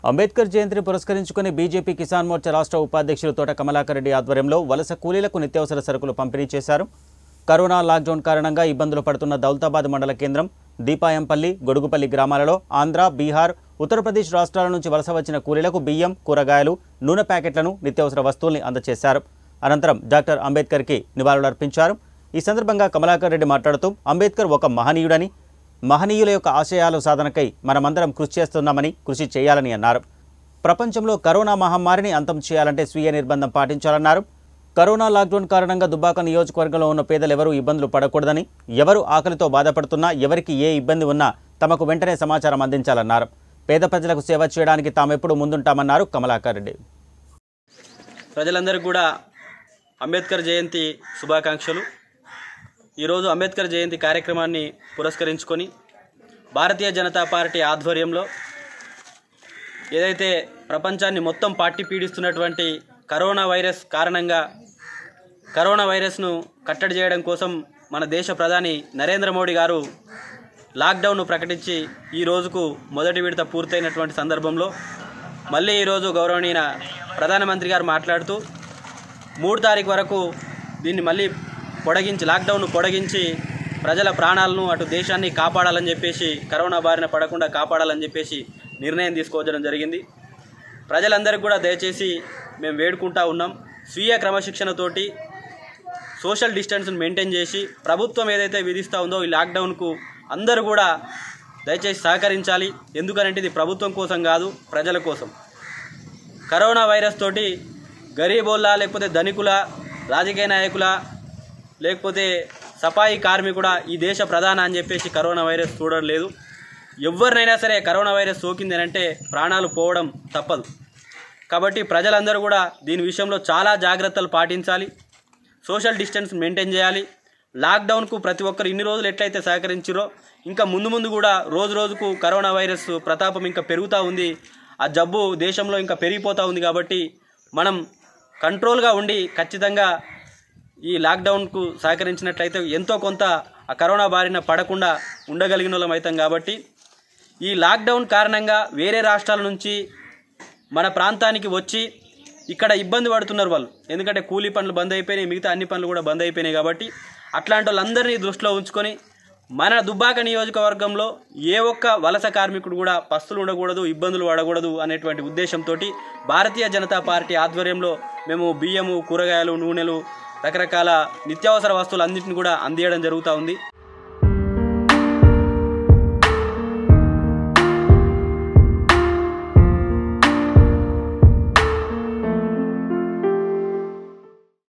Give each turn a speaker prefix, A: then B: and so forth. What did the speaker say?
A: అంబేద్కర్ జయంతిని పురస్కరించుకుని బీజేపీ కిసాన్ మోర్చా రాష్ట్ర ఉపాధ్యక్షులు తోట కమలాకర్ రెడ్డి ఆధ్వర్యంలో వలస కూలీలకు నిత్యావసర సరుకులు పంపిణీ చేశారు. కరోనా లాక్డౌన్ కారణంగా ఇబ్బందులు పడుతున్న దౌలతాబాద్ మండల కేంద్రం, దీపాయంపల్లి, గొడుగుపల్లి గ్రామాలలో ఆంధ్ర, బీహార్, ఉత్తరప్రదేశ్ రాష్ట్రాల నుంచి వలస వచ్చిన కూలీలకు బియ్యం, కూరగాయలు, నూనె ప్యాకెట్లను, నిత్యావసర వస్తువుల్ని అందజేశారు. అనంతరం డాక్టర్ అంబేద్కర్కి నివాళులర్పించారు. ఈ సందర్భంగా కమలాకర్ రెడ్డి మాట్లాడుతూ అంబేద్కర్ ఒక మహనీయుడని, మహనీయుల యొక్క ఆశయాల సాధనకై మనమందరం కృషి చేయాలని అన్నారు. ప్రపంచంలో కరోనా మహమ్మారిని అంతం చేయాలంటే స్వీయ నిర్బంధం పాటించాలన్నారు. కరోనా లాక్డౌన్ కారణంగా దుబ్బాక నియోజకవర్గంలో ఉన్న పేదలు ఎవరూ ఇబ్బందులు పడకూడదని, ఎవరు ఆకలితో బాధపడుతున్నా, ఎవరికి ఏ ఇబ్బంది ఉన్నా తమకు వెంటనే సమాచారం అందించాలన్నారు. పేద ప్రజలకు సేవ చేయడానికి తామెప్పుడు ముందుంటామన్నారు కమలాకర్ రెడ్డి.
B: ప్రజలందరికీ కూడా అంబేద్కర్ జయంతి శుభాకాంక్షలు. ఈరోజు అంబేద్కర్ జయంతి కార్యక్రమాన్ని పురస్కరించుకొని భారతీయ జనతా పార్టీ ఆధ్వర్యంలో ఏదైతే ప్రపంచాన్ని మొత్తం పార్టీ పీడిస్తున్నటువంటి కరోనా వైరస్ కారణంగా కరోనా వైరస్ను కట్టడి చేయడం కోసం మన దేశ ప్రధాని నరేంద్ర మోడీ గారు లాక్డౌన్ను ప్రకటించి ఈ రోజుకు మొదటి విడత పూర్తయినటువంటి సందర్భంలో మళ్ళీ ఈరోజు గౌరవనీయ ప్రధానమంత్రి గారు మాట్లాడుతూ 3 తారీఖు వరకు దీన్ని మళ్ళీ లాక్డౌన్ను పొడిగించి ప్రజల ప్రాణాలను అటు దేశాన్ని కాపాడాలని చెప్పేసి, కరోనా బారిన పడకుండా కాపాడాలని చెప్పేసి నిర్ణయం తీసుకోవడం జరిగింది. ప్రజలందరికీ కూడా దయచేసి మేము వేడుకుంటా ఉన్నాం, స్వీయ క్రమశిక్షణతోటి సోషల్ డిస్టెన్స్ను మెయింటైన్ చేసి ప్రభుత్వం ఏదైతే విధిస్తూ ఉందో ఈ లాక్డౌన్కు అందరూ కూడా దయచేసి సహకరించాలి. ఎందుకంటే ఇది ప్రభుత్వం కోసం కాదు, ప్రజల కోసం. కరోనా వైరస్ తోటి గరీబోళ్ళ, లేకపోతే ధనికుల, రాజకీయ నాయకుల, లేకపోతే సఫాయి కార్మికుడ, ఈ దేశ ప్రధాన అని చెప్పేసి కరోనా వైరస్ చూడడం లేదు. ఎవరినైనా సరే కరోనా వైరస్ సోకింది అంటే ప్రాణాలు పోవడం తప్పదు. కాబట్టి ప్రజలందరూ కూడా దీని విషయంలో చాలా జాగ్రత్తలు పాటించాలి, సోషల్ డిస్టెన్స్ మెయింటైన్ చేయాలి. లాక్డౌన్కు ప్రతి ఒక్కరు ఇన్ని రోజులు ఎట్లయితే సహకరించారో ఇంకా ముందు కూడా రోజుకు కరోనా వైరస్ ప్రతాపం ఇంకా పెరుగుతూ ఉంది. ఆ జబ్బు దేశంలో ఇంకా పెరిగిపోతూ ఉంది. కాబట్టి మనం కంట్రోల్గా ఉండి ఖచ్చితంగా ఈ లాక్డౌన్కు సహకరించినట్లయితే ఎంతో కొంత ఆ కరోనా బారిన పడకుండా ఉండగలిగిన వాళ్ళం అవుతాం. కాబట్టి ఈ లాక్డౌన్ కారణంగా వేరే రాష్ట్రాల నుంచి మన ప్రాంతానికి వచ్చి ఇక్కడ ఇబ్బంది పడుతున్నారు వాళ్ళు. ఎందుకంటే కూలీ పనులు బంద్ అయిపోయినాయి, మిగతా అన్ని పనులు కూడా బంద్ అయిపోయినాయి. కాబట్టి అట్లాంటి వాళ్ళందరినీ దృష్టిలో ఉంచుకొని మన దుబ్బాక నియోజకవర్గంలో ఏ ఒక్క వలస కార్మికుడు కూడా పస్తులు ఉండకూడదు, ఇబ్బందులు పడకూడదు అనేటువంటి ఉద్దేశంతో భారతీయ జనతా పార్టీ ఆధ్వర్యంలో మేము బియ్యము, కూరగాయలు, నూనెలు, రకరకాల నిత్యావసర వస్తువులు అన్నింటిని కూడా అందించడం జరుగుతూ ఉంది.